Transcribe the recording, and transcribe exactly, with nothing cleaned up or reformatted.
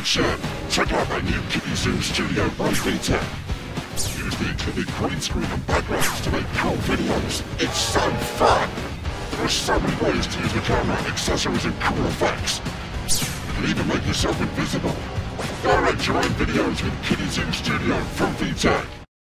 action! Check out my new Kitty Zoom Studio by V TEC. Use the extended green screen and backgrounds to make cool videos. It's so fun! There are so many ways to use the camera, accessories and cool effects. You can even make yourself invisible. Direct your own videos with Kitty Zoom Studio from V TEC.